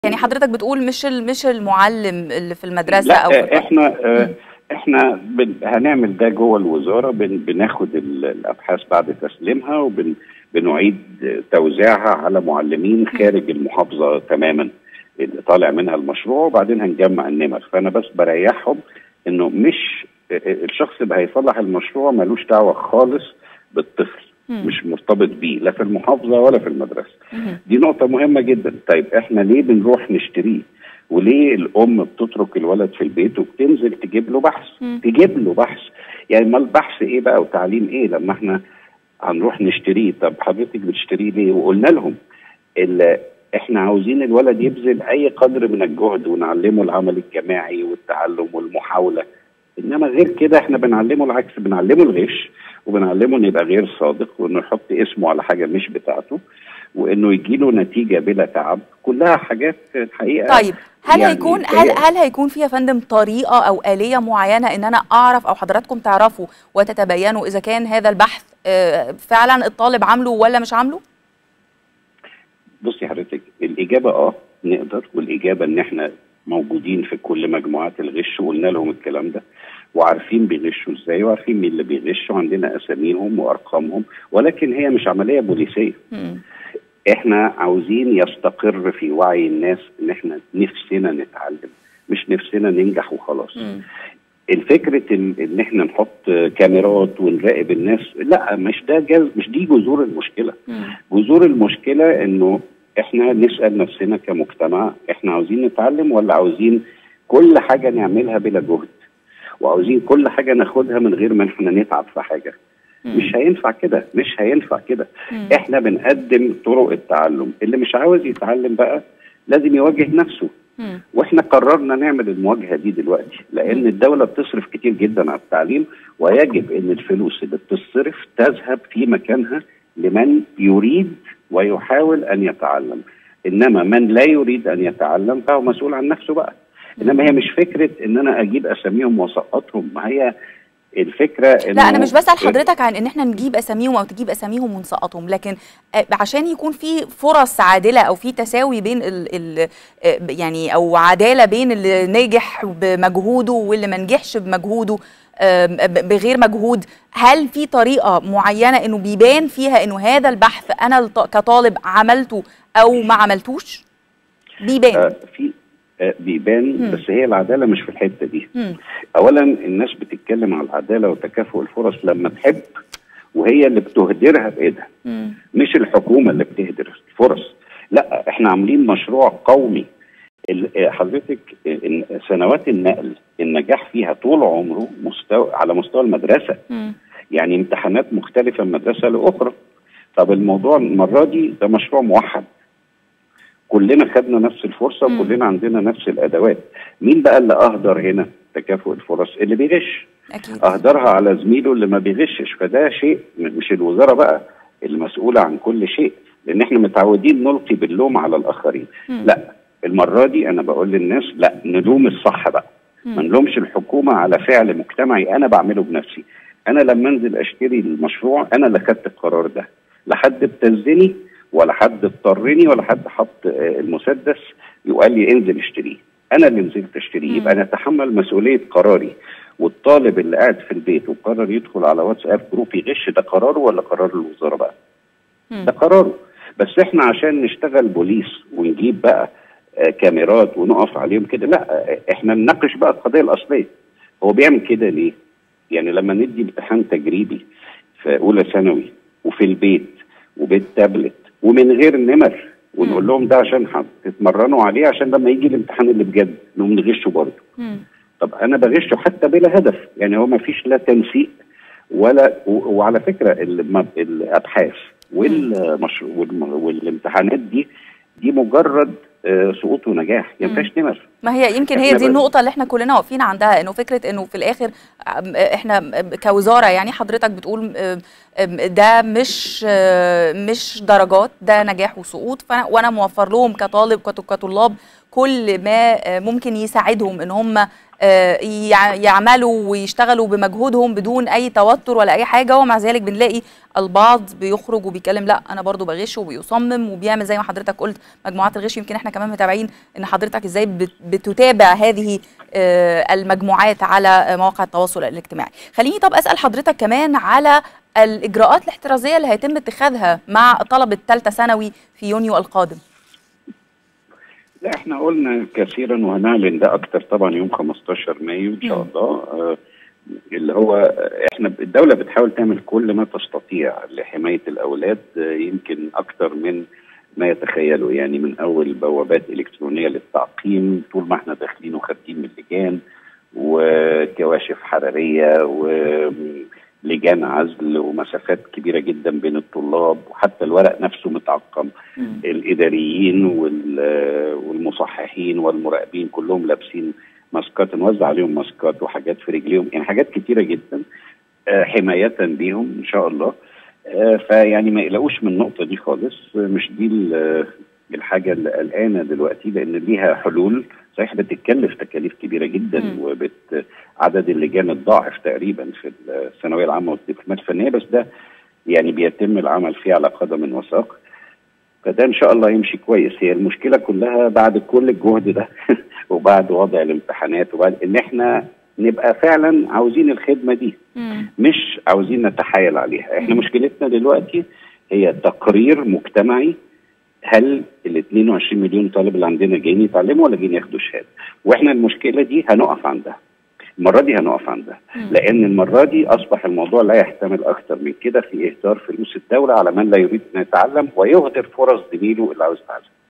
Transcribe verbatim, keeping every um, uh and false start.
يعني حضرتك بتقول مش مش المعلم اللي في المدرسه لا او في احنا آه احنا بن هنعمل ده جوه الوزاره. بن بناخد الابحاث بعد تسليمها وبنعيد توزيعها على معلمين خارج المحافظه تماما اللي طالع منها المشروع، وبعدين هنجمع النمر. فانا بس بريحهم انه مش الشخص اللي هيصلح المشروع ملوش دعوه خالص بالطفل، مش مرتبط بيه لا في المحافظه ولا في المدرسه. دي نقطه مهمه جدا. طيب احنا ليه بنروح نشتريه؟ وليه الام بتترك الولد في البيت وبتنزل تجيب له بحث؟ تجيب له بحث يعني ما البحث ايه بقى وتعليم ايه لما احنا هنروح نشتريه؟ طب حضرتك بتشتريه ليه؟ وقلنا لهم احنا عاوزين الولد يبذل اي قدر من الجهد ونعلمه العمل الجماعي والتعلم والمحاوله، انما غير كده احنا بنعلمه العكس، بنعلمه الغش وبنعلمه انه يبقى غير صادق وانه يحط اسمه على حاجه مش بتاعته وانه يجي له نتيجه بلا تعب. كلها حاجات الحقيقه. طيب هل يعني هيكون هل هل هيكون في يا فندم طريقه او آلية معينه ان انا اعرف او حضراتكم تعرفوا وتتبينوا اذا كان هذا البحث فعلا الطالب عامله ولا مش عامله؟ بصي حضرتك، الاجابه اه نقدر، والاجابه ان احنا موجودين في كل مجموعات الغش وقلنا لهم الكلام ده وعارفين بيغشوا ازاي وعارفين مين اللي بيغش وعندنا اساميهم وارقامهم، ولكن هي مش عمليه بوليسيه. م. احنا عاوزين يستقر في وعي الناس ان احنا نفسنا نتعلم، مش نفسنا ننجح وخلاص. م. الفكره ان, إن احنا نحط كاميرات ونراقب الناس، لا مش ده جز مش دي جذور المشكله. م. جذور المشكله انه احنا نسال نفسنا كمجتمع، احنا عاوزين نتعلم ولا عاوزين كل حاجه نعملها بلا جهد؟ وعاوزين كل حاجه ناخدها من غير ما احنا نتعب في حاجه؟ مم. مش هينفع كده، مش هينفع كده. احنا بنقدم طرق التعلم، اللي مش عاوز يتعلم بقى لازم يواجه نفسه. مم. واحنا قررنا نعمل المواجهه دي دلوقتي لان الدوله بتصرف كتير جدا على التعليم، ويجب ان الفلوس اللي بتصرف تذهب في مكانها لمن يريد ويحاول ان يتعلم، انما من لا يريد ان يتعلم فهو مسؤول عن نفسه بقى. انما هي مش فكره ان انا اجيب اساميهم واسقطهم، ما هي الفكره لا انا مش بسال حضرتك عن ان احنا نجيب اساميهم او تجيب اساميهم ونسقطهم، لكن عشان يكون في فرص عادله او في تساوي بين ال ال يعني او عداله بين اللي نجح بمجهوده واللي ما نجحش بمجهوده بغير مجهود، هل في طريقه معينه انه بيبان فيها انه هذا البحث انا كطالب عملته او ما عملتوش؟ بيبان آه في بيبان. مم. بس هي العداله مش في الحته دي. مم. اولا الناس بتتكلم على العداله وتكافؤ الفرص لما تحب وهي اللي بتهدرها بايدها، مش الحكومه اللي بتهدر الفرص. لا احنا عاملين مشروع قومي. حضرتك سنوات النقل النجاح فيها طول عمره مستوى على مستوى المدرسه. مم. يعني امتحانات مختلفه من مدرسه لاخرى. طب الموضوع المره دي ده مشروع موحد، كلنا خدنا نفس الفرصه وكلنا عندنا نفس الادوات. مين بقى اللي اهدر هنا تكافؤ الفرص؟ اللي بيغش. أكيد. اهدرها على زميله اللي ما بيغشش، فده شيء مش الوزاره بقى المسؤوله عن كل شيء، لان احنا متعودين نلقي باللوم على الاخرين. مم. لا المره دي انا بقول للناس لا، نلوم الصح بقى. مم. ما نلومش الحكومه على فعل مجتمعي انا بعمله بنفسي. انا لما انزل اشتري المشروع انا اللي خدت القرار ده، لا حد ابتزني ولا حد اضطرني ولا حد حط المسدس وقال لي انزل اشتريه، انا اللي نزلت اشتريه. يبقى انا اتحمل مسؤوليه قراري. والطالب اللي قاعد في البيت وقرر يدخل على واتساب جروب يغش، ده قراره ولا قرار الوزاره بقى؟ مم. ده قراره. بس احنا عشان نشتغل بوليس ونجيب بقى كاميرات ونقف عليهم كده، لا احنا نناقش بقى القضيه الاصليه. هو بيعمل كده ليه؟ يعني لما ندي امتحان تجريبي في اولى ثانوي وفي البيت وبالتابلت ومن غير نمر ونقول لهم ده عشان تتمرنوا عليه عشان لما يجي الامتحان اللي بجد انهم نغشوا برضه. طب انا بغشه حتى بلا هدف، يعني هو ما فيش لا تنسيق ولا وعلى فكره الابحاث والمشروع والامتحانات دي دي مجرد سقوط ونجاح، ما فيهاش نمر. ما هي يمكن هي دي النقطة اللي احنا كلنا واقفين عندها، انه فكرة انه في الاخر احنا كوزارة، يعني حضرتك بتقول ده مش مش درجات، ده نجاح وسقوط. وانا موفر لهم كطالب كطلاب كل ما ممكن يساعدهم ان هم يعملوا ويشتغلوا بمجهودهم بدون اي توتر ولا اي حاجه. ومع ذلك بنلاقي البعض بيخرج وبيتكلم لا انا برضو بغش وبيصمم وبيعمل زي ما حضرتك قلت مجموعات الغش. يمكن احنا كمان متابعين ان حضرتك ازاي بتتابع هذه المجموعات على مواقع التواصل الاجتماعي. خليني طب اسال حضرتك كمان على الاجراءات الاحترازيه اللي هيتم اتخاذها مع طلبه ثالثه ثانوي في يونيو القادم. لا احنا قلنا كثيرا وهنعلن ده اكتر طبعا يوم خمستاشر مايو ان شاء الله. آه اللي هو احنا الدوله بتحاول تعمل كل ما تستطيع لحمايه الاولاد، آه يمكن اكتر من ما يتخيلوا، يعني من اول بوابات الكترونيه للتعقيم طول ما احنا داخلين وخارجين من اللجان، وكواشف حراريه ولجان عزل ومسافات كبيره جدا بين الطلاب، وحتى الورق نفسه متعقم. الاداريين والمصححين والمراقبين كلهم لابسين ماسكات، نوزع عليهم ماسكات وحاجات في رجليهم، يعني حاجات كتيره جدا حمايه بيهم ان شاء الله. فيعني ما يقلقوش من النقطه دي خالص، مش دي الحاجه اللي قلقانه دلوقتي، لان ليها حلول. صحيح بتتكلف تكاليف كبيره جدا، وبت عدد اللجان الضعف تقريبا في الثانويه العامه والدبلومات الفنيه، بس ده يعني بيتم العمل فيه على قدم وساق، فده ان شاء الله يمشي كويس. هي المشكله كلها بعد كل الجهد ده وبعد وضع الامتحانات وبعد ان احنا نبقى فعلا عاوزين الخدمه دي، مم. مش عاوزين نتحايل عليها. احنا مشكلتنا دلوقتي هي تقرير مجتمعي، هل ال اتنين وعشرين مليون طالب اللي عندنا جايين يتعلموا ولا جايين ياخدوا شهاده؟ واحنا المشكله دي هنقف عندها. المره دي هنقف عندها، لان المره دي اصبح الموضوع لا يحتمل اكثر من كده في اهدار فلوس الدوله على من لا يريد ان يتعلم ويهدر فرص زميله اللي عاوز يتعلم.